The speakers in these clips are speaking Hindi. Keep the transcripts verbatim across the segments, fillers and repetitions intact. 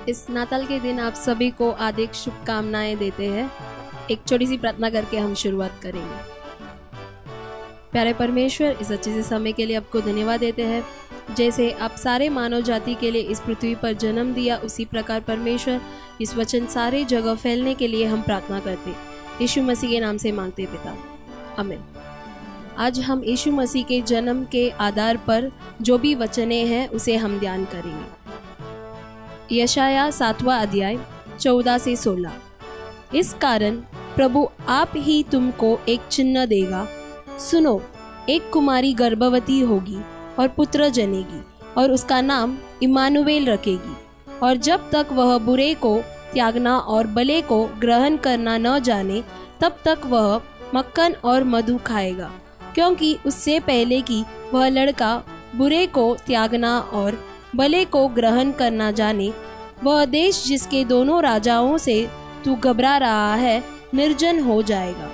इस नाताल के दिन आप सभी को हार्दिक शुभकामनाएं देते हैं। एक छोटी सी प्रार्थना करके हम शुरुआत करेंगे। प्यारे परमेश्वर, इस अच्छे से समय के लिए आपको धन्यवाद देते हैं। जैसे आप सारे मानव जाति के लिए इस पृथ्वी पर जन्म दिया, उसी प्रकार परमेश्वर इस वचन सारे जगह फैलने के लिए हम प्रार्थना करते, यीशु मसीह के नाम से मांगते पिता, आमीन। आज हम यीशु मसीह के जन्म के आधार पर जो भी वचने हैं उसे हम ध्यान करेंगे। यशाया सातवां अध्याय चौदह से सोलह। इस कारण प्रभु आप ही तुमको एक चिन्ह देगा। सुनो, एक कुमारी गर्भवती होगी और पुत्र जनेगी और उसका नाम इमानुएल रखेगी। और जब तक वह बुरे को त्यागना और भले को ग्रहण करना न जाने, तब तक वह मक्खन और मधु खाएगा, क्योंकि उससे पहले कि वह लड़का बुरे को त्यागना और भले को ग्रहण करना जाने, वह देश जिसके दोनों राजाओं से तू घबरा रहा है निर्जन हो जाएगा।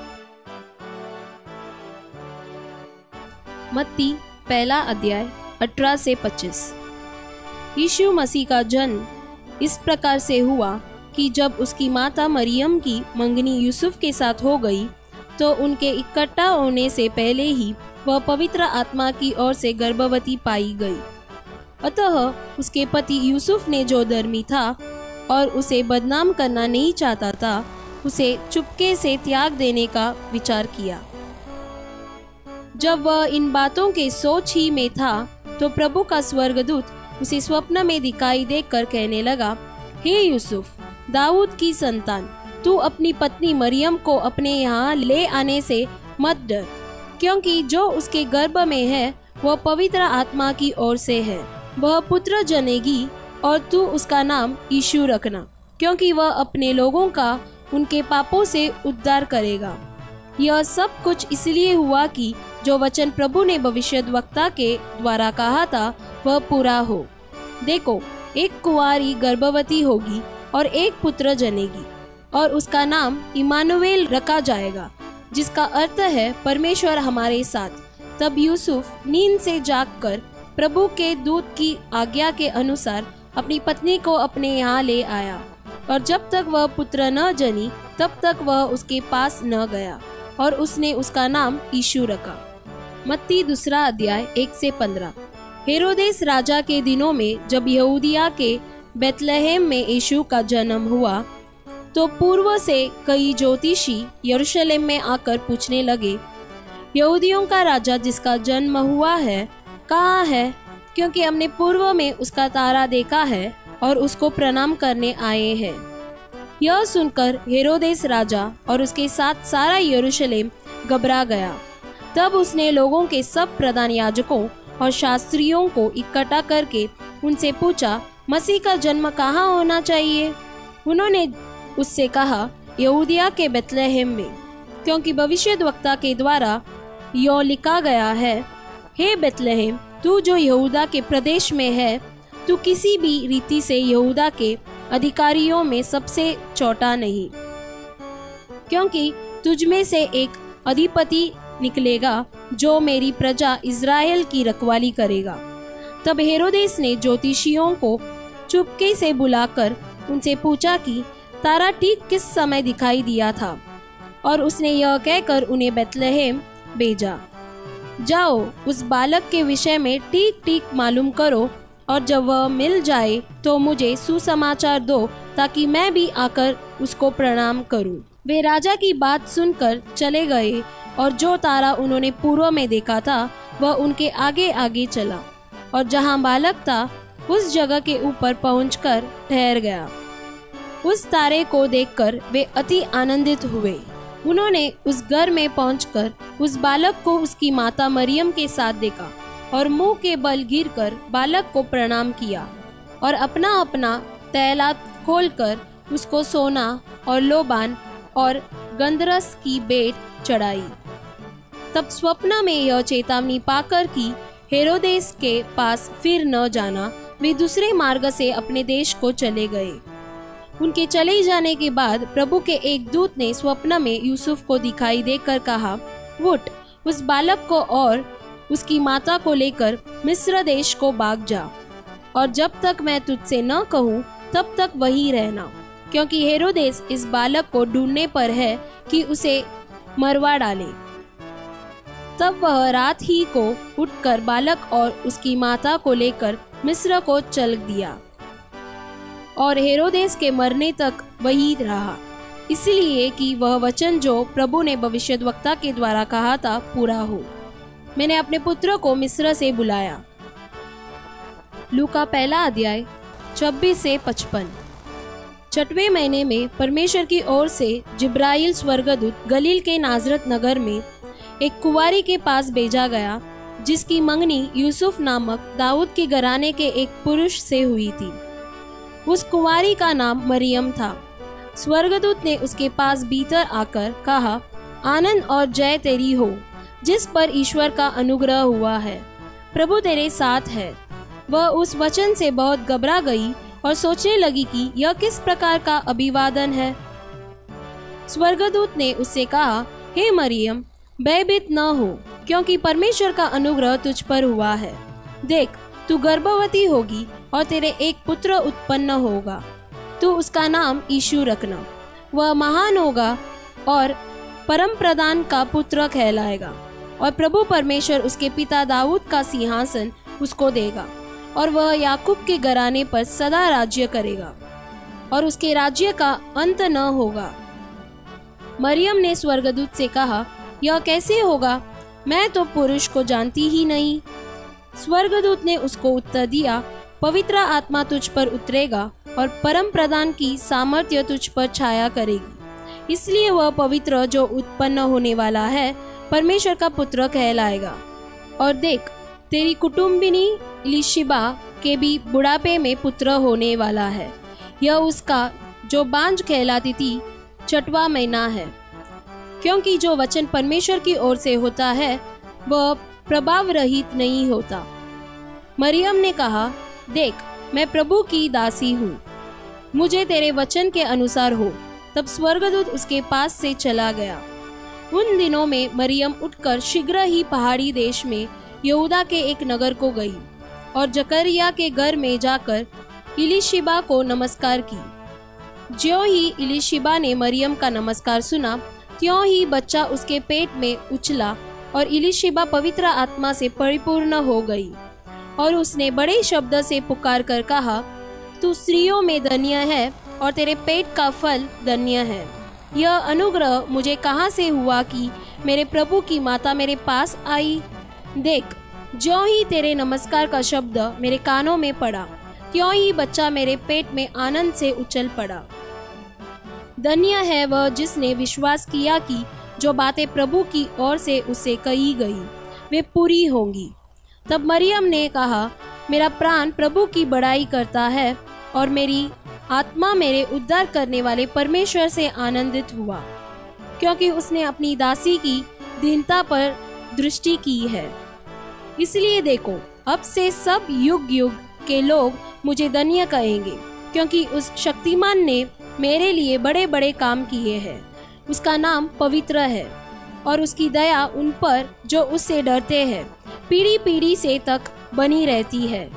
मत्ती पहला अध्याय अठारह से पच्चीस। यीशु मसीह का जन्म इस प्रकार से हुआ कि जब उसकी माता मरियम की मंगनी यूसुफ के साथ हो गई, तो उनके इकट्ठा होने से पहले ही वह पवित्र आत्मा की ओर से गर्भवती पाई गई। अतः उसके पति यूसुफ ने, जो धर्मी था और उसे बदनाम करना नहीं चाहता था, उसे चुपके से त्याग देने का विचार किया। जब वह इन बातों के सोच ही में था, तो प्रभु का स्वर्गदूत उसे स्वप्न में दिखाई देकर कहने लगा, हे यूसुफ, दाऊद की संतान, तू अपनी पत्नी मरियम को अपने यहाँ ले आने से मत डर, क्योंकि जो उसके गर्भ में है वह पवित्र आत्मा की ओर से है। वह पुत्र जनेगी और तू उसका नाम यीशु रखना, क्योंकि वह अपने लोगों का उनके पापों से उद्धार करेगा। यह सब कुछ इसलिए हुआ कि जो वचन प्रभु ने भविष्यद्वक्ता के द्वारा कहा था वह पूरा हो। देखो, एक कुंवारी गर्भवती होगी और एक पुत्र जनेगी और उसका नाम इमानुएल रखा जाएगा, जिसका अर्थ है परमेश्वर हमारे साथ। तब यूसुफ नींद से जागकर प्रभु के दूत की आज्ञा के अनुसार अपनी पत्नी को अपने यहाँ ले आया, और जब तक वह पुत्र न जनी तब तक वह उसके पास न गया, और उसने उसका नाम यीशु रखा। मत्ती दूसरा अध्याय एक से पंद्रह। हेरोदेस राजा के दिनों में जब यहूदिया के बेतलहम में यीशु का जन्म हुआ, तो पूर्व से कई ज्योतिषी यरूशलेम में आकर पूछने लगे, यहूदियों का राजा जिसका जन्म हुआ है कहाँ है? क्योंकि हमने पूर्व में उसका तारा देखा है और उसको प्रणाम करने आए हैं। यह सुनकर हेरोदेस राजा और उसके साथ सारा यरूशलेम घबरा गया। तब उसने लोगों के सब प्रधान याजकों और शास्त्रियों को इकट्ठा करके उनसे पूछा, मसीह का जन्म कहाँ होना चाहिए? उन्होंने उससे कहा, यहूदिया के बेतलहम में, क्योंकि भविष्यद्वक्ता के द्वारा यो लिखा गया है, हे बेतलहम, तू जो यहूदा के प्रदेश में है, तू किसी भी रीति से यहूदा के अधिकारियों में सबसे छोटा नहीं, क्योंकि तुझ में से एक अधिपति निकलेगा जो मेरी प्रजा इज़राइल की रखवाली करेगा। तब हेरोदेस ने ज्योतिषियों को चुपके से बुलाकर उनसे पूछा कि तारा ठीक किस समय दिखाई दिया था, और उसने यह कहकर उन्हें बेतलहम भेजा, जाओ उस बालक के विषय में ठीक ठीक मालूम करो, और जब वह मिल जाए तो मुझे सुसमाचार दो, ताकि मैं भी आकर उसको प्रणाम करूं। वे राजा की बात सुनकर चले गए, और जो तारा उन्होंने पूर्व में देखा था वह उनके आगे आगे चला, और जहां बालक था उस जगह के ऊपर पहुंचकर ठहर गया। उस तारे को देखकर वे अति आनंदित हुए। उन्होंने उस घर में पहुंचकर उस बालक को उसकी माता मरियम के साथ देखा, और मुंह के बल गिरकर बालक को प्रणाम किया, और अपना अपना तैलात खोलकर उसको सोना और लोबान और गंधरस की भेंट चढ़ाई। तब स्वप्न में यह चेतावनी पाकर कि हेरोदेस के पास फिर न जाना, वे दूसरे मार्ग से अपने देश को चले गए। उनके चले जाने के बाद प्रभु के एक दूत ने स्वप्न में यूसुफ को दिखाई देकर कहा, उठ, उस बालक को और उसकी माता को लेकर मिस्र देश को भाग जा, और जब तक मैं तुझसे न कहूँ तब तक वहीं रहना, क्योंकि हेरोदेस इस बालक को ढूंढने पर है कि उसे मरवा डाले। तब वह रात ही को उठकर बालक और उसकी माता को लेकर मिस्र को चल दिया और हेरोदेस के मरने तक वही रहा, इसलिए कि वह वचन जो प्रभु ने भविष्यद्वक्ता के द्वारा कहा था पूरा हो, मैंने अपने पुत्र को मिस्र से बुलाया। लूका पहला अध्याय छब्बीस से पचपन। छठवें महीने में परमेश्वर की ओर से जिब्राइल स्वर्गदूत गलील के नाजरत नगर में एक कुंवारी के पास भेजा गया, जिसकी मंगनी यूसुफ नामक दाऊद के घराने के एक पुरुष से हुई थी। उस कुंवारी का नाम मरियम था। स्वर्गदूत ने उसके पास भीतर आकर कहा, आनंद और जय तेरी हो, जिस पर ईश्वर का अनुग्रह हुआ है, प्रभु तेरे साथ है। वह उस वचन से बहुत घबरा गई और सोचने लगी कि यह किस प्रकार का अभिवादन है। स्वर्गदूत ने उससे कहा, हे मरियम, भयभीत न हो, क्योंकि परमेश्वर का अनुग्रह तुझ पर हुआ है। देख, तू गर्भवती होगी और तेरे एक पुत्र उत्पन्न होगा। तू उसका नाम यीशु रखना। वह महान होगा और परम प्रधान का पुत्र कहलाएगा, और प्रभु परमेश्वर उसके पिता दाऊद का सिंहासन उसको देगा, और वह याकूब के घराने पर सदा राज्य करेगा, और उसके राज्य का अंत न होगा। मरियम ने स्वर्गदूत से कहा, यह कैसे होगा? मैं तो पुरुष को जानती ही नहीं। स्वर्गदूत ने उसको उत्तर दिया, पवित्र आत्मा तुझ पर उतरेगा और परम प्रधान की सामर्थ्य तुझ पर छाया करेगी, इसलिए वह पवित्र जो उत्पन्न होने वाला है परमेश्वर का पुत्र कहलाएगा। और देख, तेरी कुटुंबिनी इलिशिबा के भी बुढ़ापे में पुत्र होने वाला है। यह उसका जो बांझ कहलाती थी छठवां महीना है, क्योंकि जो वचन परमेश्वर की ओर से होता है वह प्रभाव रहित नहीं होता। मरियम ने कहा, देख, मैं प्रभु की दासी हूँ, मुझे तेरे वचन के अनुसार हो। तब स्वर्गदूत उसके पास से चला गया। उन दिनों में मरियम उठकर शीघ्र ही पहाड़ी देश में यहूदा के एक नगर को गई और जकरिया के घर में जाकर इलिशिबा को नमस्कार की। ज्यों ही इलिशिबा ने मरियम का नमस्कार सुना, त्यों ही बच्चा उसके पेट में उछला और इलिशिबा पवित्र आत्मा से परिपूर्ण हो गई, और उसने बड़े शब्द से पुकार कर कहा, तू स्त्रियों में धन्य है और तेरे पेट का फल धन्य है। यह अनुग्रह मुझे कहाँ से हुआ कि मेरे प्रभु की माता मेरे पास आई? देख, ज्यों ही तेरे नमस्कार का शब्द मेरे कानों में पड़ा, त्यों ही बच्चा मेरे पेट में आनंद से उछल पड़ा। धन्य है वह जिसने विश्वास किया कि जो बातें प्रभु की ओर से उसे कही गई वे पूरी होंगी। तब मरियम ने कहा, मेरा प्राण प्रभु की बड़ाई करता है और मेरी आत्मा मेरे उद्धार करने वाले परमेश्वर से आनंदित हुआ, क्योंकि उसने अपनी दासी की दीनता पर दृष्टि की है। इसलिए देखो, अब से सब युग युग के लोग मुझे धन्य कहेंगे, क्योंकि उस शक्तिमान ने मेरे लिए बड़े बड़े काम किए हैं। उसका नाम पवित्र है और उसकी दया उन पर जो उससे डरते हैं पीढ़ी पीढ़ी से तक बनी रहती है।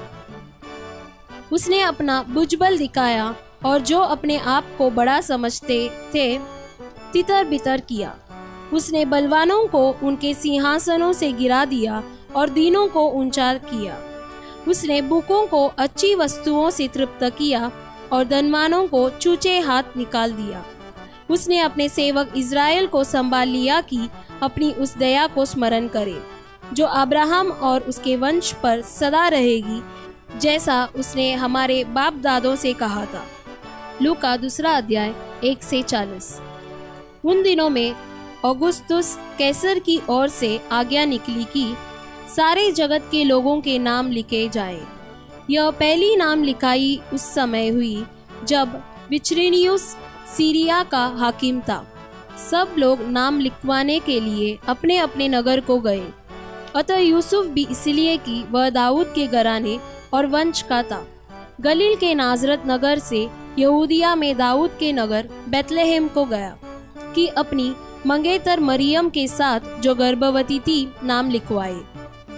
उसने अपना भुजबल दिखाया और जो अपने आप को बड़ा समझते थे तितर बितर किया। उसने बलवानों को उनके सिंहासनों से गिरा दिया और दीनों को ऊंचा किया। उसने भूखों को अच्छी वस्तुओं से तृप्त किया और धनवानों को चूचे हाथ निकाल दिया। उसने अपने सेवक इज़राइल को संभाल लिया कि अपनी उस दया को स्मरण करे, जो अब्राहम और उसके वंश पर सदा रहेगी, जैसा उसने हमारे बाप दादों से कहा था। लूका दूसरा अध्याय एक से चालीस। उन दिनों में औगुस्तुस कैसर की ओर से आज्ञा निकली कि सारे जगत के लोगों के नाम लिखे जाएं। यह पहली नाम लिखाई उस समय हुई जब विचरिनियुस सीरिया का हाकिम था। सब लोग नाम लिखवाने के लिए अपने अपने नगर को गए। अतः यूसुफ भी इसलिए कि वह दाऊद के घराने और वंश का था, गलील के नाजरत नगर से यहूदिया में दाऊद के नगर बेतलेहम को गया कि अपनी मंगेतर मरियम के साथ जो गर्भवती थी नाम लिखवाए।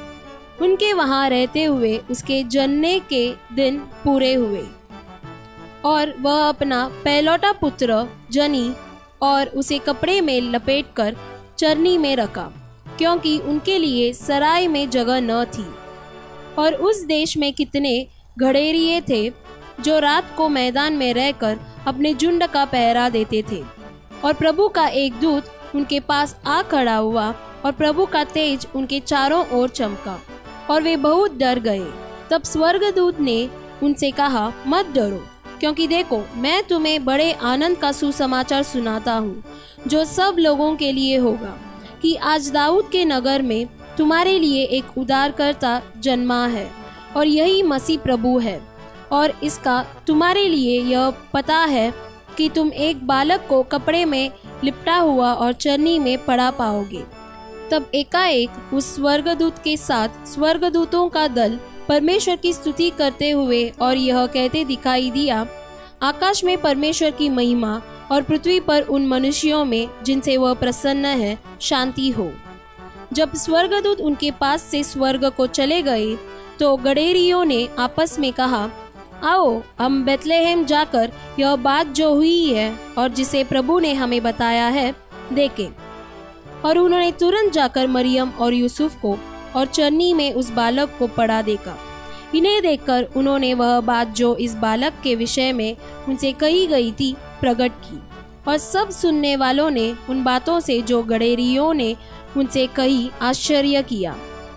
उनके वहां रहते हुए उसके जन्मे के दिन पूरे हुए। और वह अपना पहलौठा पुत्र जनी और उसे कपड़े में लपेटकर चरनी में रखा, क्योंकि उनके लिए सराय में जगह न थी। और उस देश में कितने घड़ेरिये थे जो रात को मैदान में रहकर अपने झुंड का पहरा देते थे। और प्रभु का एक दूत उनके पास आ खड़ा हुआ और प्रभु का तेज उनके चारों ओर चमका और वे बहुत डर गए। तब स्वर्गदूत ने उनसे कहा, मत डरो, क्योंकि देखो मैं तुम्हें बड़े आनंद का सुसमाचार सुनाता हूँ, जो सब लोगों के लिए होगा, कि आज दाऊद के नगर में तुम्हारे लिए एक उद्धारकर्ता जन्मा है, और यही मसीह प्रभु है। और इसका तुम्हारे लिए यह पता है कि तुम एक बालक को कपड़े में लिपटा हुआ और चरनी में पड़ा पाओगे। तब एकाएक उस स्वर्गदूत के साथ स्वर्गदूतों का दल परमेश्वर की स्तुति करते हुए और यह कहते दिखाई दिया, आकाश में परमेश्वर की महिमा और पृथ्वी पर उन मनुष्यों में जिनसे वह प्रसन्न है शांति हो। जब स्वर्गदूत उनके पास से स्वर्ग को चले गए तो गडेरियों ने आपस में कहा, आओ हम बेथलेहम जाकर यह बात जो हुई है और जिसे प्रभु ने हमें बताया है देखें। और उन्होंने तुरंत जाकर मरियम और यूसुफ को और चरनी में उस बालक को पड़ा देखा। इन्हें देखकर उन्होंने वह बात जो इस बालक के विषय में उनसे कही गई थी प्रकट की। और सब सुनने वालों ने उन बातों से जो गडेरियों ने उनसे कही आश्चर्य किया।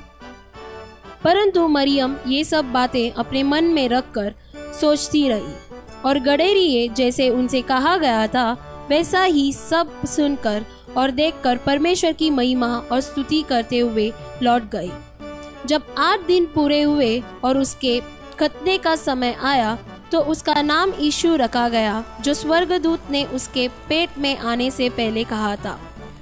परंतु मरियम ये सब बातें अपने मन में रखकर सोचती रही, और गडेरिये जैसे उनसे कहा गया था वैसा ही सब सुनकर और देखकर परमेश्वर की महिमा और स्तुति करते हुए लौट गए। जब आठ दिन पूरे हुए और उसके खतने का समय आया तो उसका नाम यीशु रखा गया, जो स्वर्गदूत ने उसके पेट में आने से पहले कहा था।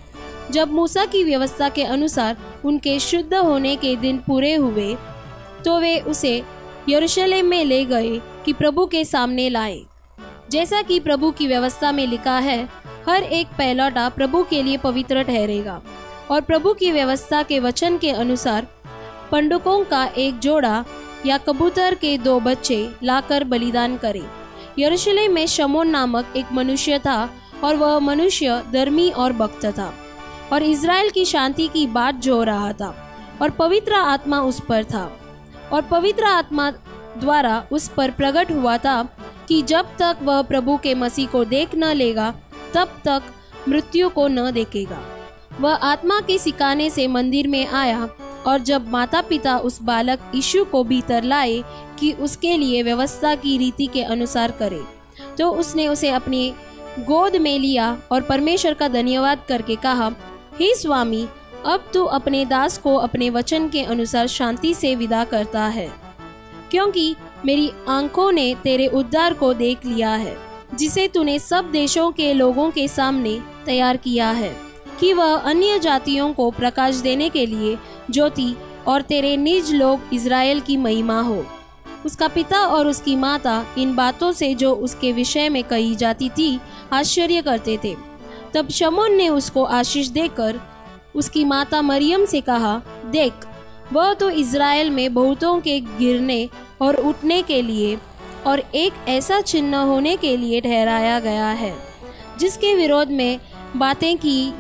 जब मूसा की व्यवस्था के अनुसार उनके शुद्ध होने के दिन पूरे हुए तो वे उसे यरूशलेम में ले गए कि प्रभु के सामने लाए। जैसा कि प्रभु की व्यवस्था में लिखा है, हर एक पहलौठा प्रभु के लिए पवित्र ठहरेगा। और प्रभु की व्यवस्था के वचन के अनुसार पंडुकों का एक जोड़ा या कबूतर के दो बच्चे लाकर बलिदान करे। यरूशलेम में शमौन नामक एक मनुष्य था, और वह मनुष्य धर्मी और भक्त था और इज़राइल की शांति की बात जो रहा था, और पवित्र आत्मा उस पर था। और पवित्र आत्मा द्वारा उस पर प्रकट हुआ था कि जब तक वह प्रभु के मसीह को देख न लेगा तब तक मृत्यु को न देखेगा। वह आत्मा के सिखाने से मंदिर में आया, और जब माता पिता उस बालक यीशु को भीतर लाए कि उसके लिए व्यवस्था की रीति के अनुसार करे, तो उसने उसे अपनी गोद में लिया और परमेश्वर का धन्यवाद करके कहा, हे स्वामी, अब तू अपने दास को अपने वचन के अनुसार शांति से विदा करता है, क्योंकि मेरी आंखों ने तेरे उद्धार को देख लिया है, जिसे तूने सब देशों के लोगों के सामने तैयार किया है, कि वह अन्य जातियों को प्रकाश देने के लिए ज्योति और तेरे निज लोग इज़राइल की महिमा हो। उसका पिता और उसकी माता इन बातों से जो उसके विषय में कही जाती थी आश्चर्य करते थे। तब शमौन ने उसको आशीष देकर उसकी माता मरियम से कहा, देख, वह तो इज़राइल में बहुतों के गिरने और उठने के लिए और एक ऐसा चिन्ह होने के लिए ठहराया गया है, जिसके विरोध में बातें की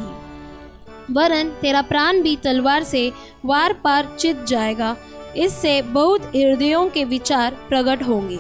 जाएगी, वरन तेरा प्राण भी तलवार से वार पार चित जाएगा। इससे बहुत हृदयों के विचार प्रकट होंगे।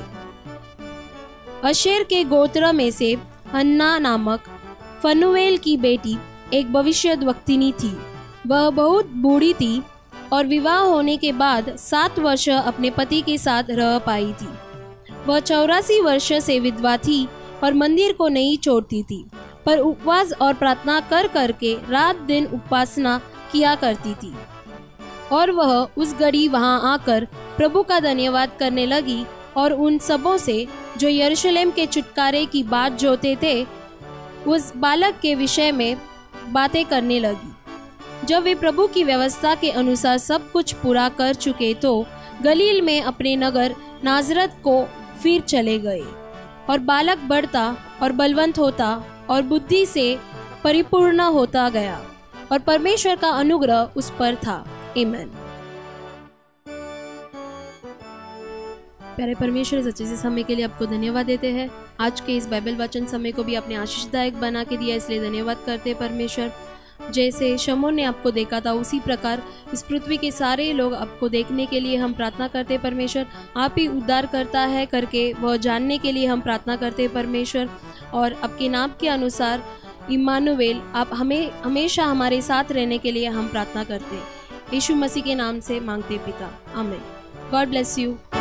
अशेर के गोत्र में से हन्ना नामक फनुएल की बेटी एक भविष्यद्वक्तिनी थी। वह बहुत बूढ़ी थी और विवाह होने के बाद सात वर्ष अपने पति के साथ रह पाई थी। वह चौरासी वर्ष से विधवा थी और मंदिर को नहीं छोड़ती थी, पर उपवास और प्रार्थना कर करके रात दिन उपासना किया करती थी। और वह उस घड़ी वहां आकर प्रभु का धन्यवाद करने लगी और उन सबों से जो यरूशलेम के छुटकारे की बात जोते थे उस बालक के विषय में बातें करने लगी। जब वे प्रभु की व्यवस्था के अनुसार सब कुछ पूरा कर चुके तो गलील में अपने नगर नाजरत को फिर चले गए। और बालक बढ़ता और बलवंत होता और बुद्धि से परिपूर्ण होता गया, और परमेश्वर का अनुग्रह उस पर था। आमीन। प्यारे परमेश्वर, इस अच्छे से समय के लिए आपको धन्यवाद देते हैं। आज के इस बाइबल वचन समय को भी आपने आशीषदायक बना के दिया, इसलिए धन्यवाद करते हैं परमेश्वर। जैसे शमूएल ने आपको देखा था, उसी प्रकार इस पृथ्वी के सारे लोग आपको देखने के लिए हम प्रार्थना करते हैं परमेश्वर। आप ही उद्धार करता है करके वह जानने के लिए हम प्रार्थना करते हैं परमेश्वर। और आपके नाम के अनुसार इम्मानुएल, आप हमें हमेशा हमारे साथ रहने के लिए हम प्रार्थना करते हैं। यीशु मसीह के नाम से मांगते पिता, आमीन। God bless you.